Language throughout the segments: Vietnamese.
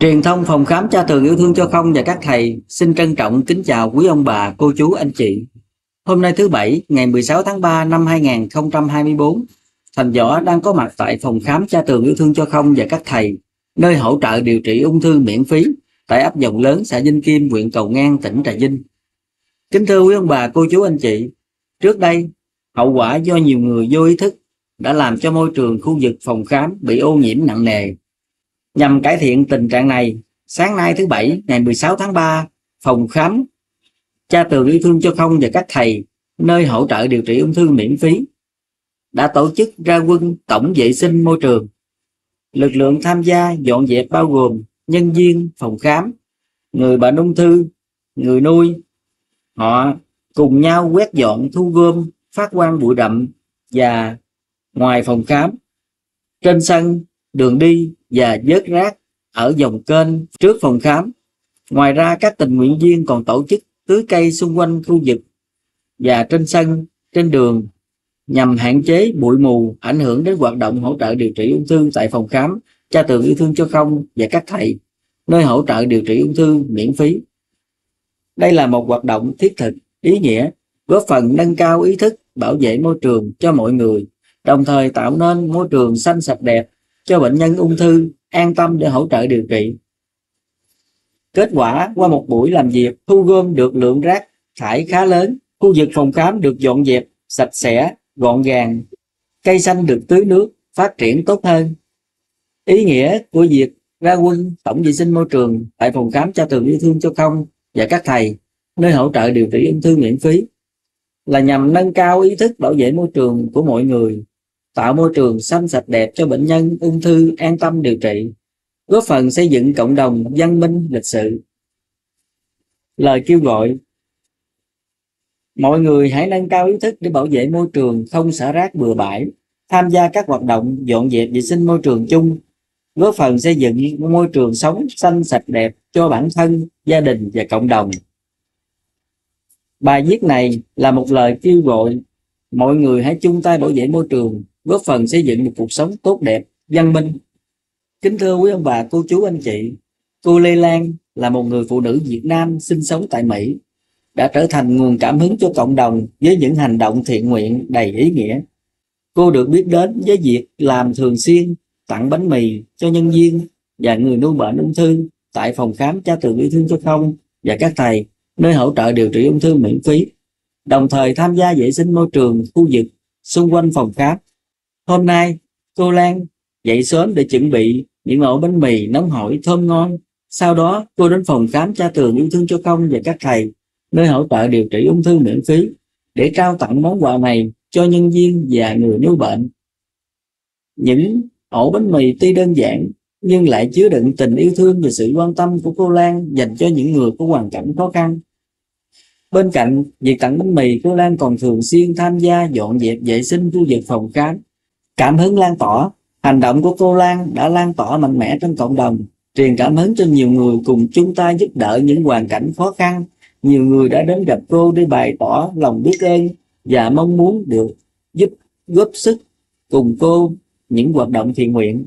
Truyền thông phòng khám Cha Tường Yêu Thương Cho Không và các thầy xin trân trọng kính chào quý ông bà, cô chú, anh chị. Hôm nay thứ Bảy, ngày 16 tháng 3 năm 2024, Thành Võ đang có mặt tại phòng khám Cha Tường Yêu Thương Cho Không và các thầy, nơi hỗ trợ điều trị ung thư miễn phí tại ấp Dòng Lớn, xã Vinh Kim, huyện Cầu Ngang, tỉnh Trà Vinh. Kính thưa quý ông bà, cô chú, anh chị, trước đây, hậu quả do nhiều người vô ý thức đã làm cho môi trường khu vực phòng khám bị ô nhiễm nặng nề. Nhằm cải thiện tình trạng này, sáng nay thứ Bảy ngày 16 tháng 3, phòng khám Cha Tường Yêu Thương Cho Không và các thầy, nơi hỗ trợ điều trị ung thư miễn phí, đã tổ chức ra quân tổng vệ sinh môi trường. Lực lượng tham gia dọn dẹp bao gồm nhân viên phòng khám, người bệnh ung thư, người nuôi. Họ cùng nhau quét dọn, thu gom, phát quang bụi rậm và ngoài phòng khám, trên sân, đường đi và vớt rác ở dòng kênh trước phòng khám. Ngoài ra, các tình nguyện viên còn tổ chức tưới cây xung quanh khu vực và trên sân, trên đường nhằm hạn chế bụi mù ảnh hưởng đến hoạt động hỗ trợ điều trị ung thư tại phòng khám Cha Tường Yêu Thương Cho Không và các thầy, nơi hỗ trợ điều trị ung thư miễn phí. Đây là một hoạt động thiết thực, ý nghĩa, góp phần nâng cao ý thức bảo vệ môi trường cho mọi người, đồng thời tạo nên môi trường xanh sạch đẹp cho bệnh nhân ung thư an tâm để hỗ trợ điều trị. Kết quả, qua một buổi làm việc, thu gom được lượng rác thải khá lớn, khu vực phòng khám được dọn dẹp sạch sẽ, gọn gàng, cây xanh được tưới nước, phát triển tốt hơn. Ý nghĩa của việc ra quân tổng vệ sinh môi trường tại phòng khám Cha Tường Yêu Thương Cho Không và các thầy, nơi hỗ trợ điều trị ung thư miễn phí, là nhằm nâng cao ý thức bảo vệ môi trường của mọi người, tạo môi trường xanh sạch đẹp cho bệnh nhân ung thư an tâm điều trị, góp phần xây dựng cộng đồng văn minh lịch sự. Lời kêu gọi: mọi người hãy nâng cao ý thức để bảo vệ môi trường, không xả rác bừa bãi, tham gia các hoạt động dọn dẹp vệ sinh môi trường chung, góp phần xây dựng môi trường sống xanh sạch đẹp cho bản thân, gia đình và cộng đồng. Bài viết này là một lời kêu gọi mọi người hãy chung tay bảo vệ môi trường, góp phần xây dựng một cuộc sống tốt đẹp, văn minh. Kính thưa quý ông bà, cô chú, anh chị, cô Lê Lan là một người phụ nữ Việt Nam sinh sống tại Mỹ, đã trở thành nguồn cảm hứng cho cộng đồng với những hành động thiện nguyện đầy ý nghĩa. Cô được biết đến với việc làm thường xuyên tặng bánh mì cho nhân viên và người nuôi bệnh ung thư tại phòng khám Cha Tường Yêu Thương Cho Không và các thầy, nơi hỗ trợ điều trị ung thư miễn phí, đồng thời tham gia vệ sinh môi trường khu vực xung quanh phòng khám. Hôm nay, cô Lan dậy sớm để chuẩn bị những ổ bánh mì nóng hổi thơm ngon. Sau đó, cô đến phòng khám Cha Tường Yêu Thương Cho Không và các thầy, nơi hỗ trợ điều trị ung thư miễn phí, để trao tặng món quà này cho nhân viên và người nuôi bệnh. Những ổ bánh mì tuy đơn giản nhưng lại chứa đựng tình yêu thương và sự quan tâm của cô Lan dành cho những người có hoàn cảnh khó khăn. Bên cạnh việc tặng bánh mì, cô Lan còn thường xuyên tham gia dọn dẹp vệ sinh khu vực phòng khám. Cảm hứng lan tỏa, hành động của cô Lan đã lan tỏa mạnh mẽ trong cộng đồng, truyền cảm hứng cho nhiều người cùng chung tay giúp đỡ những hoàn cảnh khó khăn. Nhiều người đã đến gặp cô để bày tỏ lòng biết ơn và mong muốn được góp sức cùng cô những hoạt động thiện nguyện.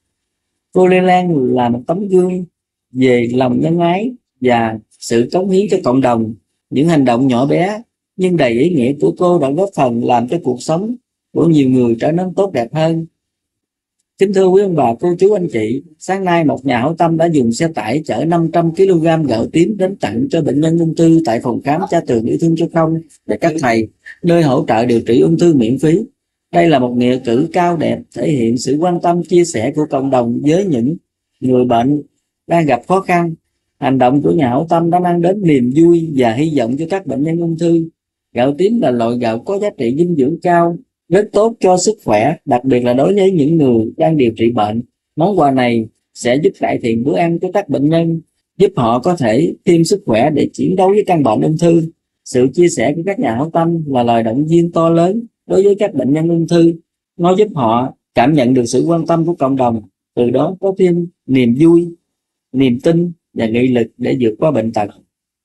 Cô Lê Lan là một tấm gương về lòng nhân ái và sự cống hiến cho cộng đồng. Những hành động nhỏ bé nhưng đầy ý nghĩa của cô đã góp phần làm cho cuộc sống của nhiều người trở nên tốt đẹp hơn. Kính thưa quý ông bà, cô chú, anh chị, sáng nay một nhà hảo tâm đã dùng xe tải chở 500 kg gạo tím đến tặng cho bệnh nhân ung thư tại phòng khám Cha Tường Yêu Thương Cho Không và các thầy, nơi hỗ trợ điều trị ung thư miễn phí. Đây là một nghĩa cử cao đẹp, thể hiện sự quan tâm chia sẻ của cộng đồng với những người bệnh đang gặp khó khăn. Hành động của nhà hảo tâm đã mang đến niềm vui và hy vọng cho các bệnh nhân ung thư. Gạo tím là loại gạo có giá trị dinh dưỡng cao, rất tốt cho sức khỏe, đặc biệt là đối với những người đang điều trị bệnh. Món quà này sẽ giúp cải thiện bữa ăn của các bệnh nhân, giúp họ có thể thêm sức khỏe để chiến đấu với căn bệnh ung thư. Sự chia sẻ của các nhà hảo tâm là lời động viên to lớn đối với các bệnh nhân ung thư. Nó giúp họ cảm nhận được sự quan tâm của cộng đồng, từ đó có thêm niềm vui, niềm tin và nghị lực để vượt qua bệnh tật.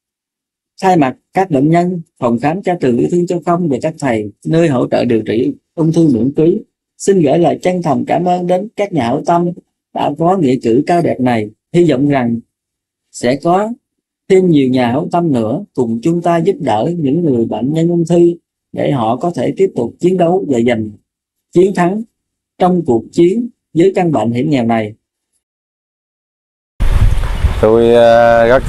Thay mặt các bệnh nhân, phòng khám Cha Tường Yêu Thương Cho Không và các thầy, nơi hỗ trợ điều trị ung thư miễn phí, xin gửi lời chân thành cảm ơn đến các nhà hảo tâm đã có nghĩa cử cao đẹp này. Hy vọng rằng sẽ có thêm nhiều nhà hảo tâm nữa cùng chung tay giúp đỡ những người bệnh nhân ung thư để họ có thể tiếp tục chiến đấu và giành chiến thắng trong cuộc chiến với căn bệnh hiểm nghèo này. Tôi rất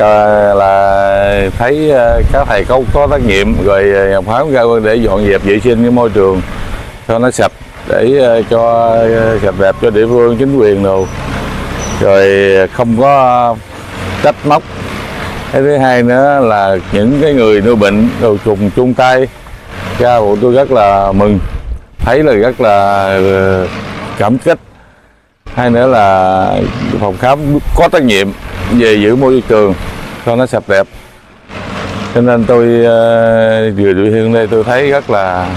là thấy các thầy có trách nhiệm rồi Ngọc Thám ra quân để dọn dẹp vệ sinh cái môi trường cho nó sạch, để cho sạch đẹp cho địa phương chính quyền rồi không có trách móc. Cái thứ hai nữa là những cái người nuôi bệnh rồi cùng chung tay ra, tôi rất là mừng, thấy là rất là cảm kích. Hai nữa là phòng khám có trách nhiệm về giữ môi trường cho nó sạch đẹp, cho nên tôi vừa địa phương đây tôi thấy rất là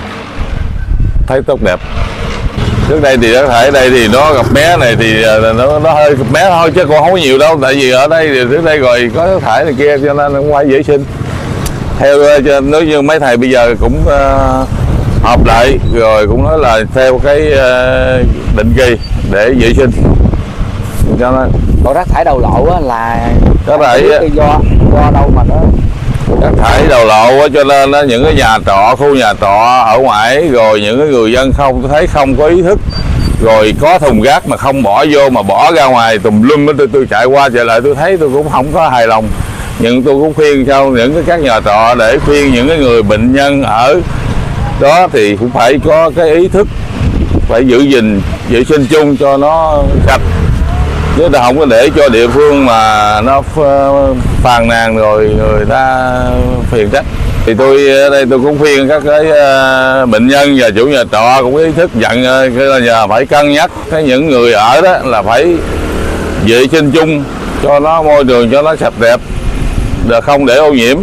tốt đẹp. Trước đây thì rác thải đây thì nó gặp mé này thì nó hơi gặp mé thôi chứ còn không có nhiều đâu, tại vì ở đây thì trước đây rồi có rác thải này kia cho nên không phải vệ sinh. Theo nói như mấy thầy bây giờ cũng họp lại rồi cũng nói là theo cái định kỳ để vệ sinh cho nó. Còn rác thải đầu lộ á là Rác thải do đâu mà nó rác thải đầu lộ, cho nên những cái nhà trọ, khu nhà trọ ở ngoài rồi những cái người dân không thấy không có ý thức, rồi có thùng rác mà không bỏ vô mà bỏ ra ngoài tùm lum. Tôi chạy qua chạy lại tôi thấy tôi cũng không có hài lòng, nhưng tôi cũng khuyên cho những các nhà trọ để khuyên những cái người bệnh nhân ở đó thì cũng phải có cái ý thức, phải giữ gìn vệ sinh chung cho nó sạch, chứ ta không có để cho địa phương mà nó phàn nàn rồi người ta phiền trách. Thì tôi ở đây tôi cũng khuyên các cái bệnh nhân và chủ nhà trọ cũng có ý thức dặn là nhờ phải cân nhắc cái những người ở đó là phải vệ sinh chung cho nó môi trường cho nó sạch đẹp, là không để ô nhiễm,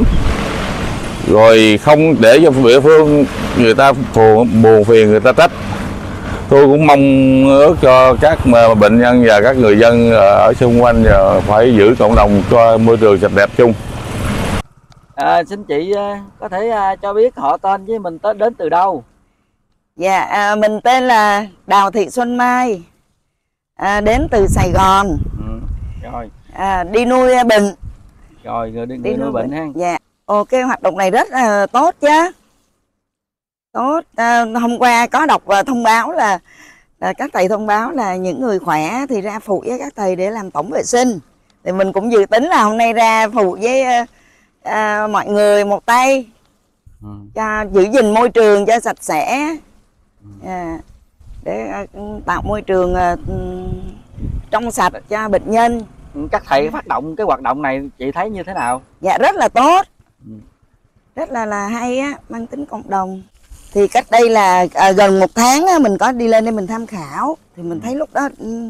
rồi không để cho địa phương người ta buồn phiền người ta trách. Tôi cũng mong ước cho các bệnh nhân và các người dân ở xung quanh phải giữ cộng đồng cho môi trường sạch đẹp chung. Xin chị có thể cho biết họ tên với mình đến từ đâu? Dạ, mình tên là Đào Thị Xuân Mai, đến từ Sài Gòn. Rồi. Đi nuôi bệnh. Rồi, đi nuôi bệnh ha. Dạ, cái hoạt động này rất là tốt chứ. Tốt. Hôm qua có đọc thông báo là các thầy thông báo là những người khỏe thì ra phụ với các thầy để làm tổng vệ sinh. Thì mình cũng dự tính là hôm nay ra phụ với mọi người một tay cho giữ gìn môi trường cho sạch sẽ, để tạo môi trường trong sạch cho bệnh nhân. Các thầy phát động cái hoạt động này chị thấy như thế nào? Dạ rất là tốt, rất là hay á, mang tính cộng đồng. Thì cách đây là gần 1 tháng á, mình có đi lên đây mình tham khảo thì mình thấy lúc đó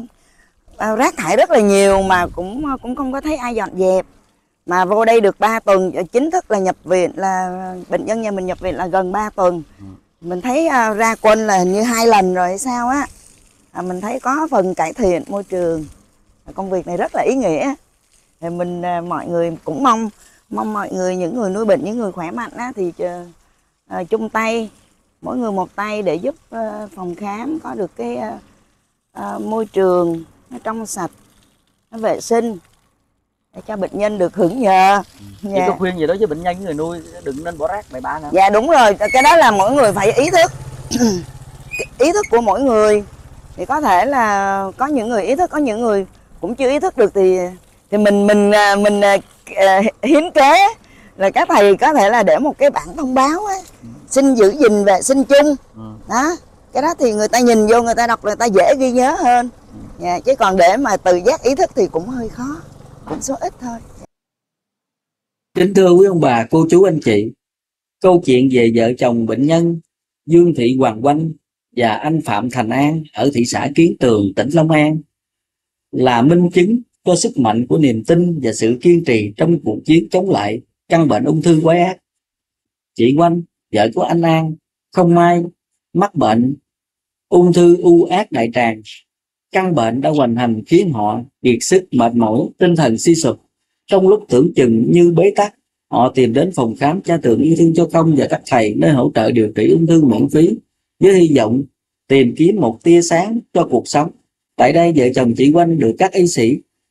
rác thải rất là nhiều mà cũng không có thấy ai dọn dẹp. Mà vô đây được 3 tuần chính thức là nhập viện, là bệnh nhân nhà mình nhập viện là gần 3 tuần. Mình thấy ra quân là hình như 2 lần rồi hay sao á. Mình thấy có phần cải thiện môi trường. Công việc này rất là ý nghĩa. Thì mình mọi người cũng mong mọi người, những người nuôi bệnh, những người khỏe mạnh á, thì chung tay, mỗi người một tay để giúp phòng khám có được cái môi trường nó trong sạch, nó vệ sinh để cho bệnh nhân được hưởng nhờ. Chị có khuyên gì đó với bệnh nhân, người nuôi đừng nên bỏ rác bậy bạ nữa? Dạ đúng rồi, cái đó là mỗi người phải ý thức. Ý thức của mỗi người thì có thể là có những người ý thức, có những người cũng chưa ý thức được, thì mình hiến kế là các thầy có thể là để một cái bảng thông báo á, xin giữ gìn vệ sinh chung. Đó, cái đó thì người ta nhìn vô, người ta đọc, người ta dễ ghi nhớ hơn. Chứ còn để mà tự giác ý thức thì cũng hơi khó, cũng số ít thôi. Kính thưa quý ông bà, cô chú, anh chị, câu chuyện về vợ chồng bệnh nhân Dương Thị Hoàng Oanh và anh Phạm Thành An ở thị xã Kiến Tường, tỉnh Long An là minh chứng cho sức mạnh của niềm tin và sự kiên trì trong cuộc chiến chống lại căn bệnh ung thư quái ác. Chị Oanh, vợ của anh An, không may mắc bệnh ung thư u ác đại tràng. Căn bệnh đã hoành hành khiến họ kiệt sức, mệt mỏi, tinh thần suy sụp. Trong lúc tưởng chừng như bế tắc, họ tìm đến phòng khám Cha Tường Yêu Thương Cho Công và các thầy nơi hỗ trợ điều trị ung thư miễn phí, với hy vọng tìm kiếm một tia sáng cho cuộc sống. Tại đây, vợ chồng chị Oanh được các y sĩ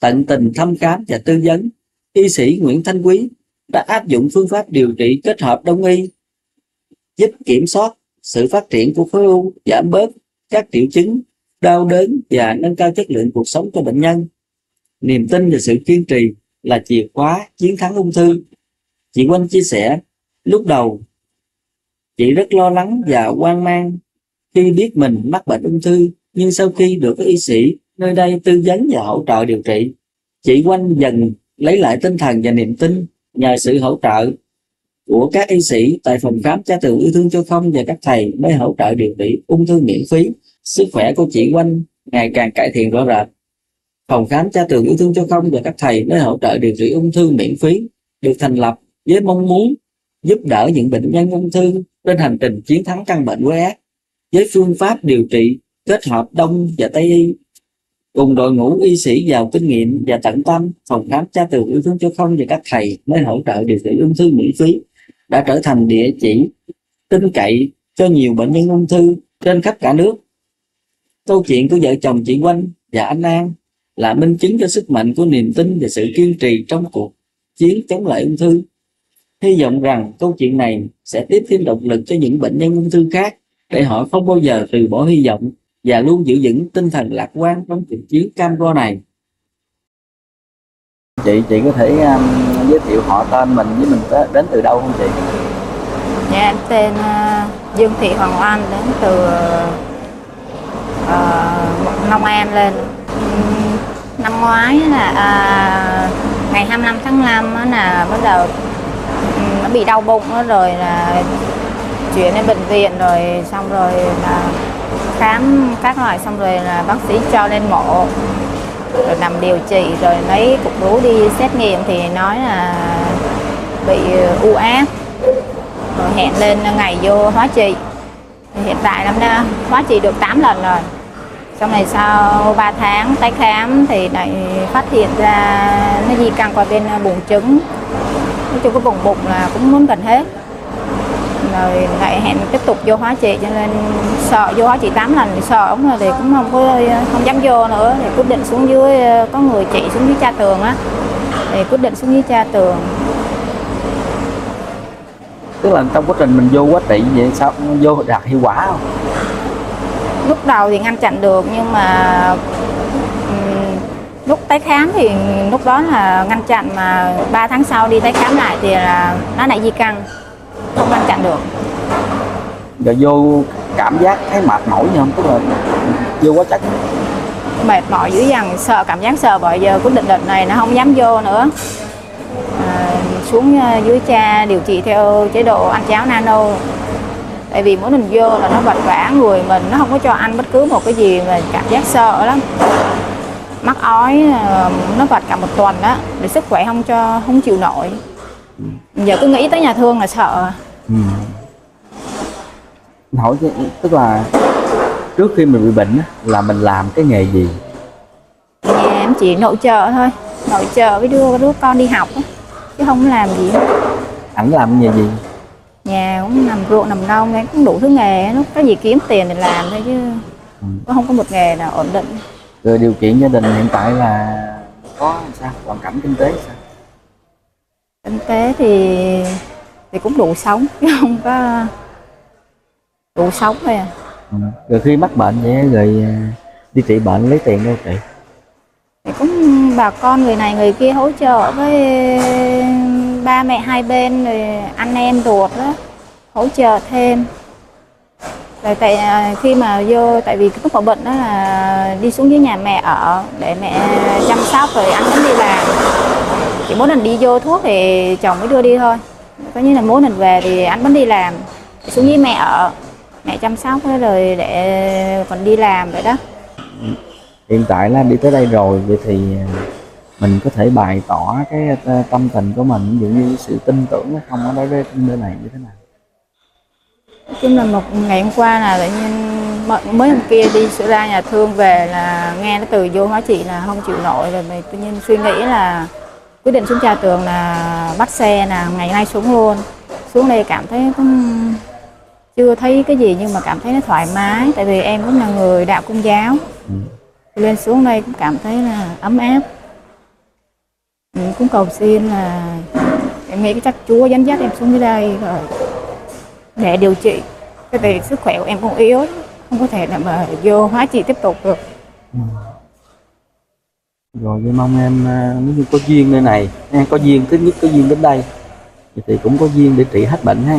tận tình thăm khám và tư vấn, y sĩ Nguyễn Thanh Quý đã áp dụng phương pháp điều trị kết hợp đông y, giúp kiểm soát sự phát triển của khối u, giảm bớt các triệu chứng đau đớn và nâng cao chất lượng cuộc sống cho bệnh nhân. Niềm tin và sự kiên trì là chìa khóa chiến thắng ung thư. Chị Oanh chia sẻ, lúc đầu chị rất lo lắng và hoang mang khi biết mình mắc bệnh ung thư, nhưng sau khi được các y sĩ nơi đây tư vấn và hỗ trợ điều trị, chị Oanh dần lấy lại tinh thần và niềm tin. Nhờ sự hỗ trợ của các y sĩ tại phòng khám Cha Tường Yêu Thương Cho Không và các thầy mới hỗ trợ điều trị ung thư miễn phí, sức khỏe của chị Oanh ngày càng cải thiện rõ rệt. Phòng khám Cha Tường Yêu Thương Cho Không và các thầy mới hỗ trợ điều trị ung thư miễn phí được thành lập với mong muốn giúp đỡ những bệnh nhân ung thư trên hành trình chiến thắng căn bệnh quái ác với phương pháp điều trị kết hợp Đông và Tây y. Cùng đội ngũ y sĩ giàu kinh nghiệm và tận tâm, phòng khám Cha Tường Yêu Thương Cho Không và các thầy mới hỗ trợ điều trị ung thư miễn phí đã trở thành địa chỉ tin cậy cho nhiều bệnh nhân ung thư trên khắp cả nước. Câu chuyện của vợ chồng chị Oanh và anh An là minh chứng cho sức mạnh của niềm tin và sự kiên trì trong cuộc chiến chống lại ung thư. Hy vọng rằng câu chuyện này sẽ tiếp thêm động lực cho những bệnh nhân ung thư khác để họ không bao giờ từ bỏ hy vọng và luôn giữ vững tinh thần lạc quan trong cuộc chiến cam go này. Chị có thể giới thiệu họ tên mình với mình đến từ đâu không chị? Dạ, em tên Dương Thị Hoàng Oanh, đến từ Long An lên. Năm ngoái là ngày 25 tháng 5 là bắt đầu nó bị đau bụng đó, rồi là chuyển đến bệnh viện, rồi xong rồi là khám các loại, xong rồi là bác sĩ cho lên mổ rồi nằm điều trị, rồi lấy cục rú đi xét nghiệm thì nói là bị u ác, rồi hẹn lên ngày vô hóa trị. Thì hiện tại năm nay hóa trị được 8 lần rồi. Xong này sau 3 tháng tái khám thì lại phát hiện ra nó di căn qua bên buồng trứng, nói chung cái vùng bụng là cũng muốn gần hết, rồi lại hẹn tiếp tục vô hóa trị, cho nên sợ vô hóa trị 8 lần thì sợ ống rồi thì cũng không dám vô nữa, thì quyết định xuống dưới, có người chị xuống dưới Cha Tường á, thì quyết định xuống dưới Cha Tường. Tức là trong quá trình mình vô hóa trị vậy sao vô đạt hiệu quả không? Lúc đầu thì ngăn chặn được, nhưng mà lúc tái khám thì lúc đó là ngăn chặn, mà 3 tháng sau đi tái khám lại thì là nó lại di căn, không ngăn chặn được. Rồi vô cảm giác thấy mệt mỏi gì không? Tức là vô quá chất Mệt mỏi dữ dằn, sợ, cảm giác sợ, bởi giờ quyết định đợt này nó không dám vô nữa. Xuống dưới Cha điều trị theo chế độ ăn cháo nano. Tại vì mỗi lần vô là nó vật vã người mình, nó không có cho ăn bất cứ một cái gì, mà cảm giác sợ lắm. Mắc ói, nó vật cả một tuần đó, để sức khỏe không chịu nổi. Giờ cứ nghĩ tới nhà thương là sợ. Hỏi tức là trước khi mình bị bệnh là mình làm cái nghề gì? Nhà em chỉ nội trợ thôi, nội trợ với đứa con đi học đó, chứ không làm gì hết. Ảnh làm nghề gì? Nhà cũng nằm ruộng nằm nông, cũng đủ thứ nghề, lúc có gì kiếm tiền thì làm thôi chứ không có một nghề nào ổn định. Rồi điều kiện gia đình hiện tại là có sao? Hoàn cảnh kinh tế sao? Kinh tế thì cũng đủ sống, chứ không có đủ sống thôi à. Rồi khi mắc bệnh vậy rồi đi trị bệnh lấy tiền đâu chị? Thì cũng bà con người này người kia hỗ trợ, với ba mẹ hai bên, rồi anh em ruột đó hỗ trợ thêm. Rồi tại khi mà vô, tại vì cái lúc mà bệnh đó là đi xuống dưới nhà mẹ ở để mẹ chăm sóc, rồi anh vẫn đi làm. Chỉ mỗi lần đi vô thuốc thì chồng mới đưa đi thôi. Coi như là mỗi lần về thì anh vẫn đi làm, xuống dưới mẹ ở, mẹ chăm sóc rồi để còn đi làm vậy đó. Hiện tại là đi tới đây rồi, vậy thì mình có thể bày tỏ cái tâm tình của mình, ví dụ như sự tin tưởng hay không ở đối với nơi này như thế nào? Nói chung là một ngày hôm qua là tự nhiên mới hôm kia đi sửa ra nhà thương về là nghe nó từ vô hóa trị là không chịu nổi, rồi mình tự nhiên suy nghĩ là quyết định xuống Cha Tường là bắt xe là ngày nay xuống luôn. Xuống đây cảm thấy cũng chưa thấy cái gì, nhưng mà cảm thấy nó thoải mái, tại vì em cũng là người đạo Công giáo. Lên xuống đây cũng cảm thấy là ấm áp. cũng cầu xin là em nghĩ chắc Chúa dẫn dắt em xuống dưới đây rồi để điều trị. Cái về sức khỏe của em cũng yếu, không có thể là mà vô hóa trị tiếp tục được. Rồi vậy mong em nếu như có duyên nơi này, có duyên, thứ nhất có duyên đến đây thì cũng có duyên để trị hết bệnh ha.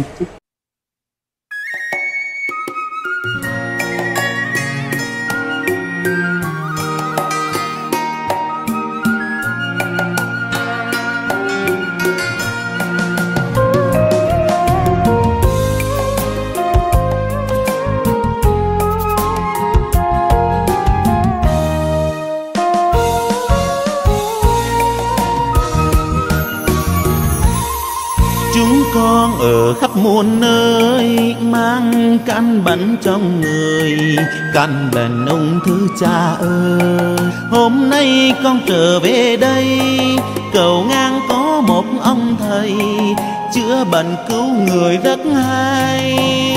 Chúng con ở khắp muôn nơi mang căn bệnh trong người, căn bệnh ung thư cha ơi. Hôm nay con trở về đây cầu ngang có một ông thầy chữa bệnh cứu người rất hay.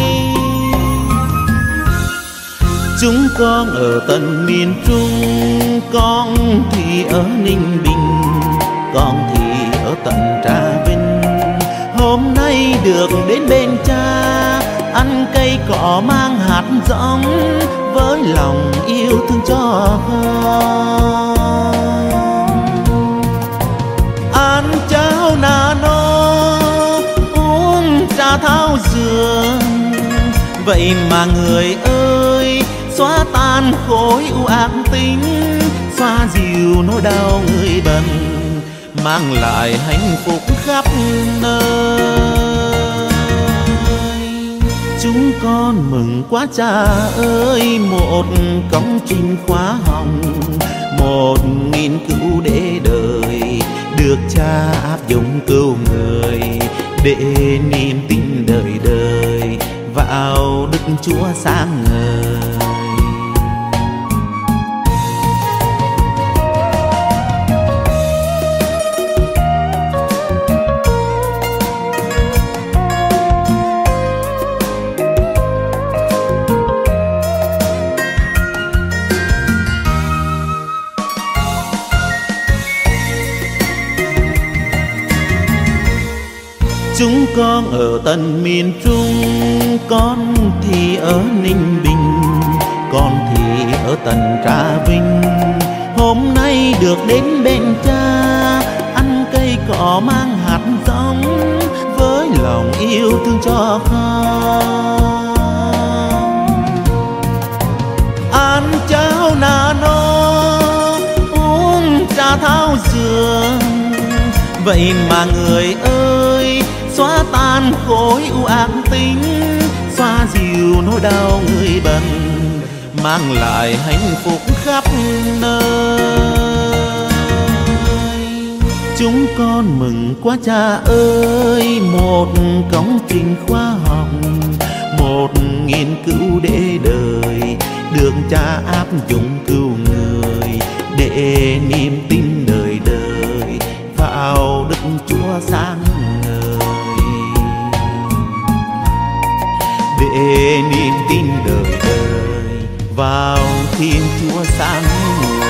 Chúng con ở tận miền Trung, con thì ở Ninh Bình, con thì ở tận Trà Vinh. Hôm nay được đến bên cha, ăn cây cỏ mang hạt giống với lòng yêu thương cho con. Ăn cháo nano, uống trà thảo dược, vậy mà người ơi xóa tan khối u ác tính, xoa dịu nỗi đau người bệnh, mang lại hạnh phúc khắp nơi. Chúng con mừng quá cha ơi, một công trình khoa học, một nghiên cứu để đời được cha áp dụng cứu người, để niềm tin đời đời vào Đức Chúa sáng ngời. Chúng con ở tận miền Trung, con thì ở Ninh Bình, con thì ở tận Trà Vinh. Hôm nay được đến bên cha, ăn cây cỏ mang hạt giống với lòng yêu thương cho con. Ăn cháo nano, uống trà thảo dược, vậy mà người ơi xóa tan khối u ác tính, xoa dịu nỗi đau người bệnh, mang lại hạnh phúc khắp nơi. Chúng con mừng quá cha ơi, một công trình khoa học, một nghiên cứu để đời được cha áp dụng cứu người, để niềm tin đời đời vào Đức Chúa sáng ngời, để niềm tin đời đời vào Thiên Chúa sáng ngời.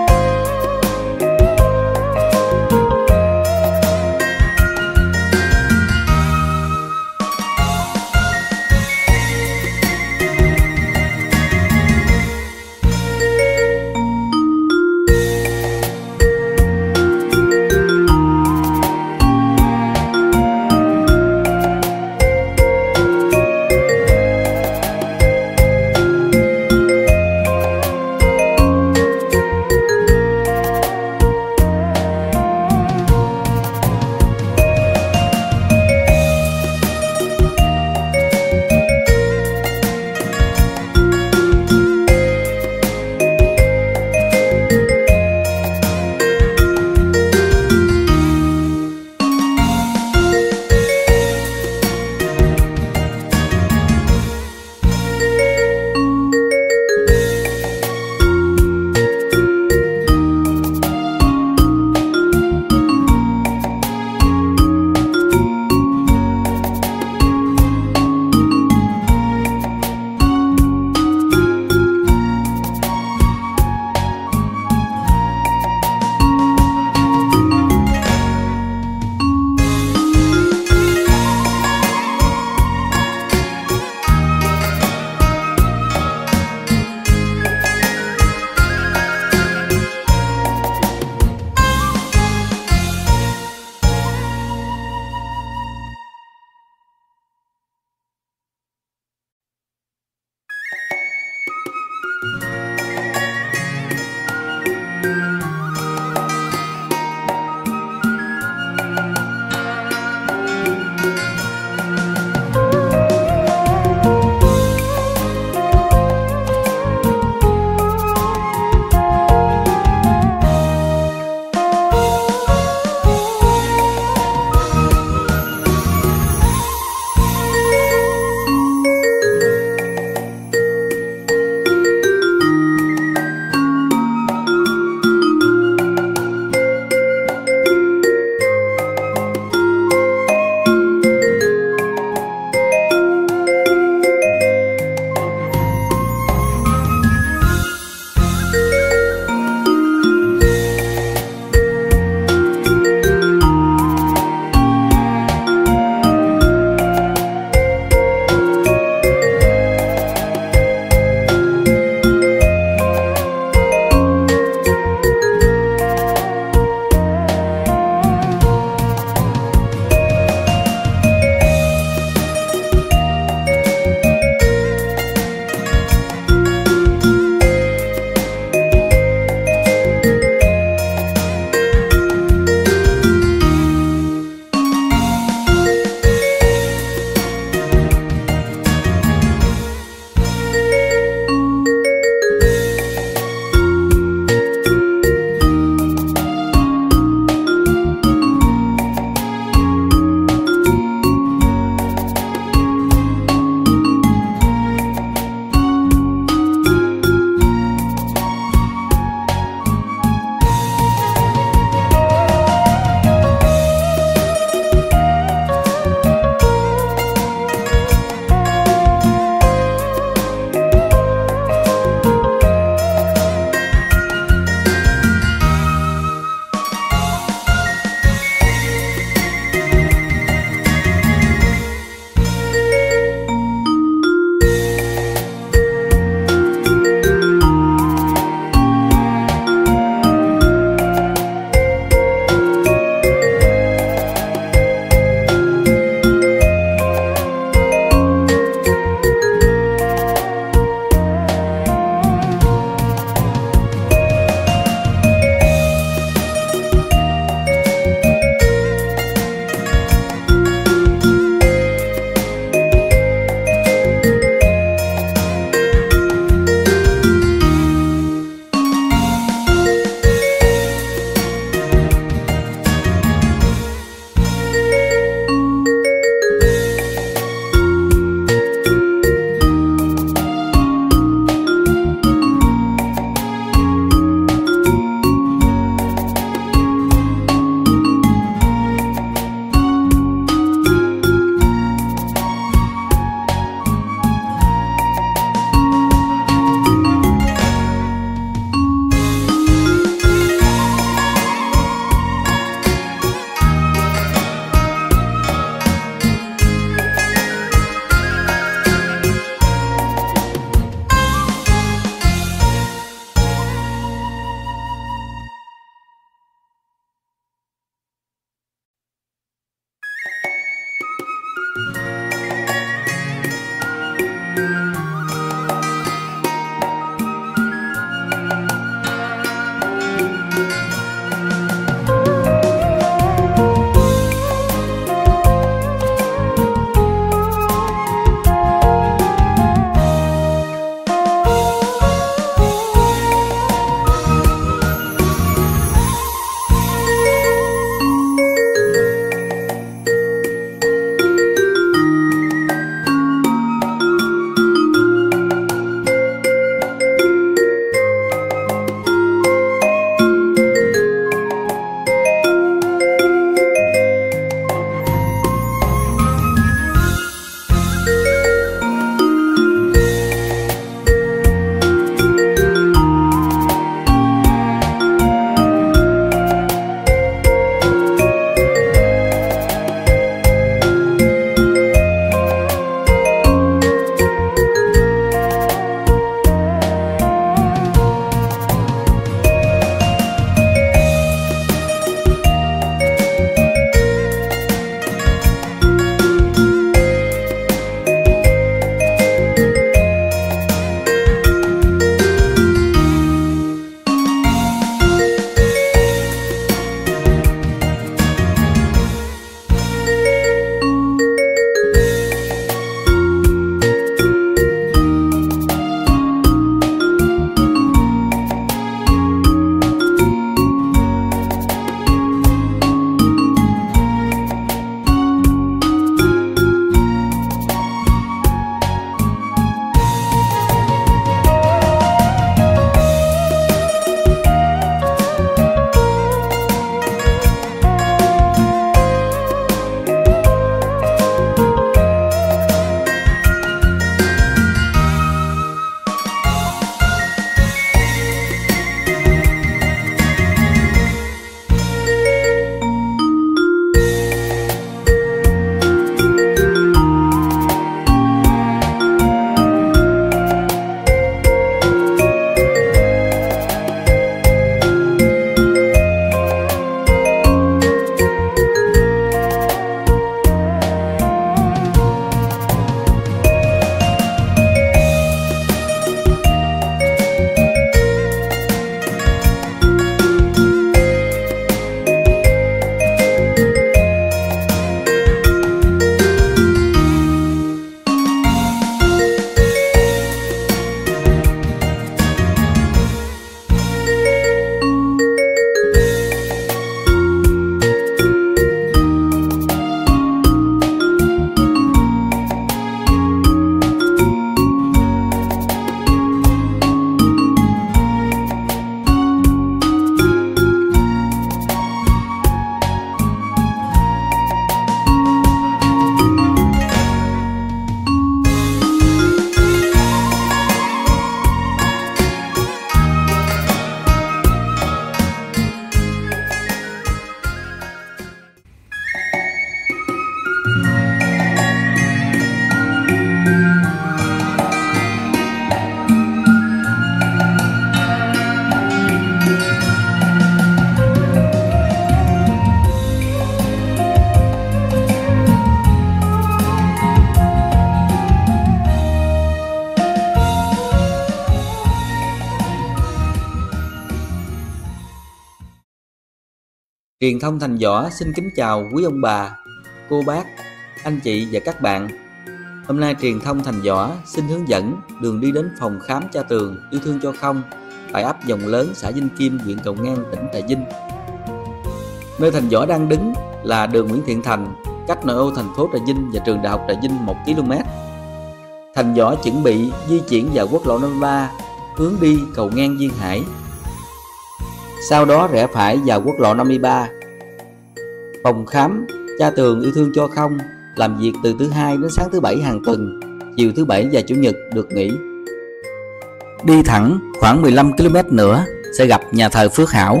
Truyền thông Thành Võ xin kính chào quý ông bà, cô bác, anh chị và các bạn. Hôm nay truyền thông Thành Võ xin hướng dẫn đường đi đến phòng khám Cha Tường Yêu Thương Cho Không tại ấp Dòng Lớn, xã Vinh Kim, huyện Cầu Ngang, tỉnh Trà Vinh. Nơi Thành Võ đang đứng là đường Nguyễn Thiện Thành, cách nội ô thành phố Trà Vinh và trường Đại học Trà Vinh 1 km. Thành Võ chuẩn bị di chuyển vào quốc lộ 53 hướng đi Cầu Ngang Duyên Hải. Sau đó rẽ phải vào quốc lộ 53. Phòng khám Cha Tường Yêu Thương Cho Không làm việc từ thứ Hai đến sáng thứ Bảy hàng tuần, chiều thứ Bảy và Chủ nhật được nghỉ. Đi thẳng khoảng 15 km nữa sẽ gặp nhà thờ Phước Hảo.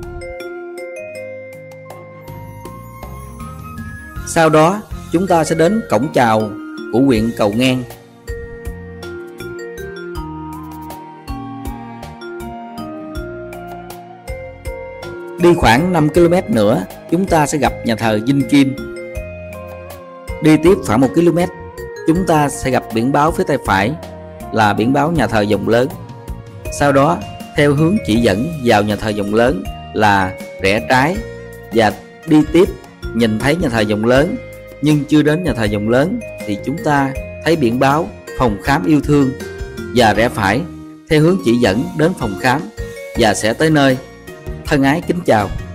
Sau đó chúng ta sẽ đến cổng chào của huyện Cầu Ngang. Đi khoảng 5 km nữa chúng ta sẽ gặp nhà thờ Vinh Kim. Đi tiếp khoảng 1 km chúng ta sẽ gặp biển báo phía tay phải là biển báo nhà thờ Dòng Lớn. Sau đó theo hướng chỉ dẫn vào nhà thờ Dòng Lớn là rẽ trái, và đi tiếp nhìn thấy nhà thờ Dòng Lớn nhưng chưa đến nhà thờ Dòng Lớn thì chúng ta thấy biển báo phòng khám yêu thương và rẽ phải theo hướng chỉ dẫn đến phòng khám và sẽ tới nơi. Thân ái kính chào.